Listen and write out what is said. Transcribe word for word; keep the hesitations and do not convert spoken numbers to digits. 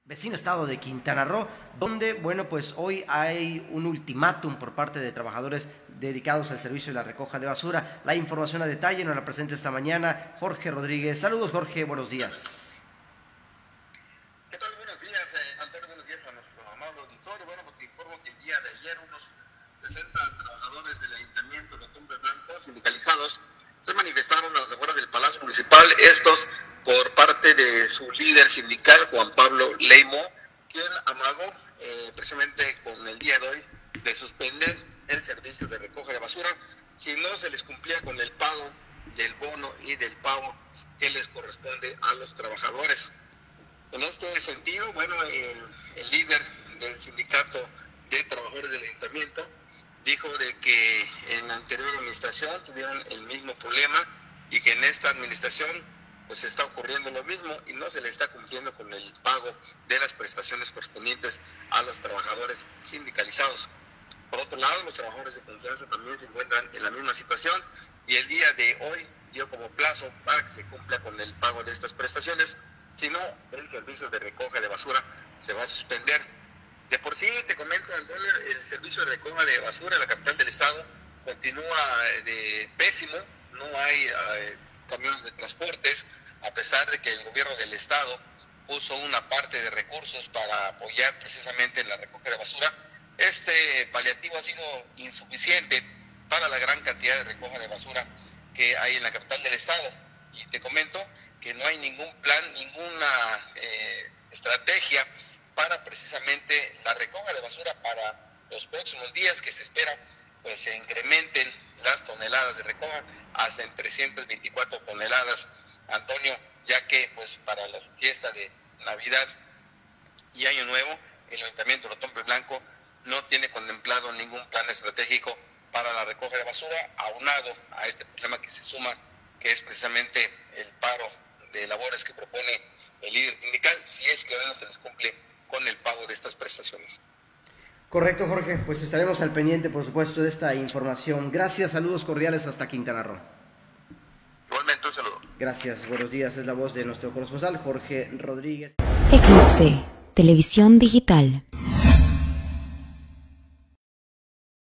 Vecino estado de Quintana Roo, donde, bueno, pues hoy hay un ultimátum por parte de trabajadores dedicados al servicio de la recoja de basura. La información a detalle nos la presenta esta mañana Jorge Rodríguez. Saludos, Jorge, buenos días. ¿Qué tal? Buenos días, eh, Antonio, buenos días a nuestro amable auditorio. Bueno, pues te informo que el día de ayer unos sesenta trabajadores del Ayuntamiento de Otompe Blanco, sindicalizados, se manifestaron a las afueras del Palacio Municipal, estos por parte de su líder sindical, Juan Pablo Leimo, quien amagó eh, precisamente con el día de hoy de suspender el servicio de recoge de basura si no se les cumplía con el pago del bono y del pago que les corresponde a los trabajadores. En este sentido, bueno, el, el líder del sindicato de trabajadores del ayuntamiento dijo de que en la anterior administración tuvieron el mismo problema y que en esta administración pues está ocurriendo lo mismo y no se le está cumpliendo con el pago de las prestaciones correspondientes a los trabajadores sindicalizados. Por otro lado, los trabajadores de confianza también se encuentran en la misma situación y el día de hoy dio como plazo para que se cumpla con el pago de estas prestaciones, si no, el servicio de recoge de basura se va a suspender. De por sí, te comento, Antonio, el servicio de recoge de basura en la capital del estado continúa de pésimo, no hay eh, camiones de transportes, a pesar de que el gobierno del estado puso una parte de recursos para apoyar precisamente en la recogida de basura. Este paliativo ha sido insuficiente para la gran cantidad de recoja de basura que hay en la capital del estado. Y te comento que no hay ningún plan, ninguna eh, estrategia para precisamente la recoja de basura para los próximos días, que se espera pues se incrementen las toneladas de recoja hasta en trescientas veinticuatro toneladas, Antonio, ya que pues para la fiesta de Navidad y Año Nuevo, el Ayuntamiento de Otompe Blanco no tiene contemplado ningún plan estratégico para la recoge de basura, aunado a este problema que se suma, que es precisamente el paro de labores que propone el líder sindical, si es que hoy no se les cumple con el pago de estas prestaciones. Correcto, Jorge, pues estaremos al pendiente, por supuesto, de esta información. Gracias, saludos cordiales hasta Quintana Roo. Igualmente, un saludo. Gracias, buenos días, es la voz de nuestro corresponsal, Jorge Rodríguez. Eclipse, televisión digital.